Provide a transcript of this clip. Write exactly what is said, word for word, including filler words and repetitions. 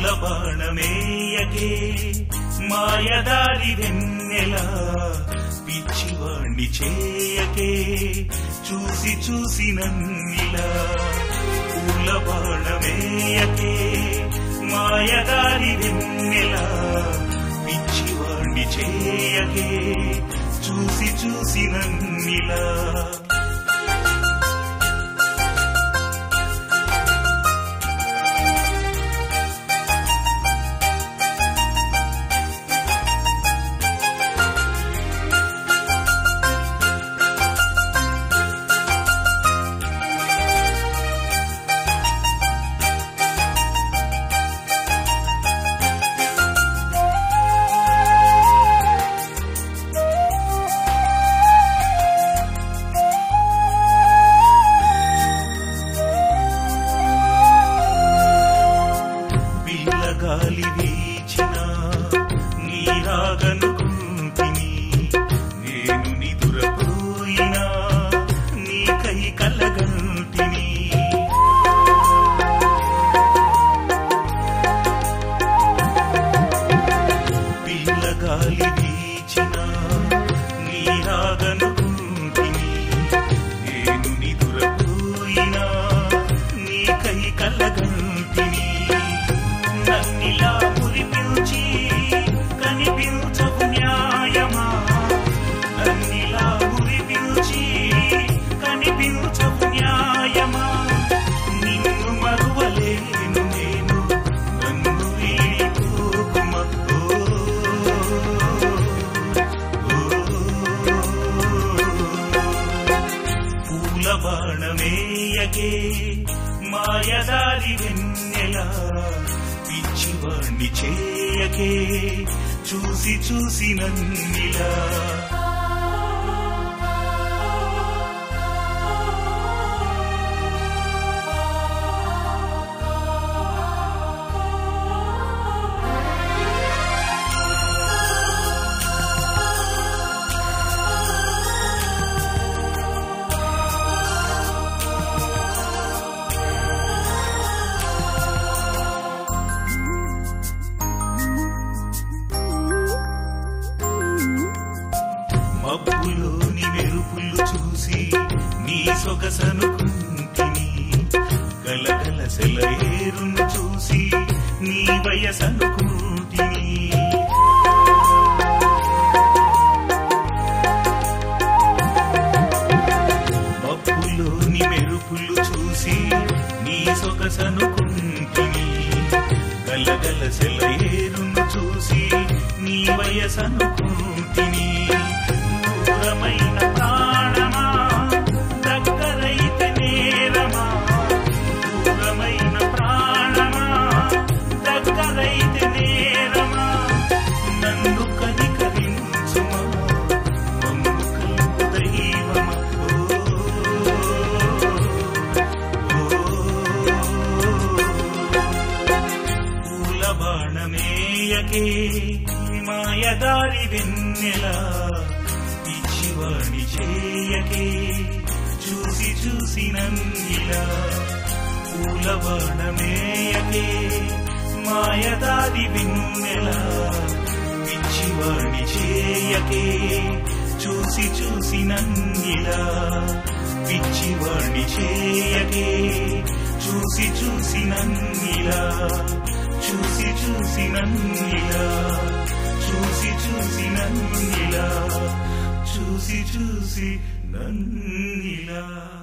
బాణమేయకే మాయదారి వెన్నెలా పిచ్చివాణ్ణి చేయకే చూసి చూసి నన్నిలా పూల బాణమేయకే మాయదారి వెన్నెలా పిచ్చివాణ్ణి చేయకే చూసి చూసి నన్నిలా గాలి వీచిన నీరాగనుకుంటిని నేను నిదురపోయినా నీకై కలగంటిని పిల్లగాలి వీచిన నీరాగనుకుంటిని నేను నిదురపోయినా నీకై కలగంటిని నన్నిలా మురిపించి కనిపించవు న్యాయమా నన్నిలా మురిపించి కనిపించవు న్యాయమా నిన్ను మరువలేను నేను నన్ను వీడిపోకుమా పూల బాణమేయకే మాయదారి వెన్నెలా పిచ్చివాణ్ణి చేయకే చూసి చూసి నన్నిలా మబ్బులోని మెరుపులు చూసి నీ సొగసనుకుంటిని గలగల సెలయేరును చూసి నీ వయసనుకుంటిని మబ్బులోని మెరుపులు చూసి నీ సొగసనుకుంటిని గలగల సెలయేరును చూసి నీ వయసనుకుంటిని దూరమైన ప్రాణమా దగ్గరైతే నేరమా దూరమైన ప్రాణమా దగ్గరైతే నేరమా నన్ను కనికరించుమా నన్ను కలుపు దైవమా పూల బాణమేయకే మాయదారి వెన్నెలా పిచ్చివాణ్ణి చేయకే చూసి చూసి నన్నిలా పూల బాణమేయకే మాయదారి వెన్నెలా పిచ్చివాణ్ణి చేయకే చూసి చూసి నన్నిలా పిచ్చివాణ్ణి చేయకే చూసి చూసి నన్నిలా చూసి చూసి నన్నిలా చూసి చూసి నన్నిలా చూసి చూసి నన్నిలా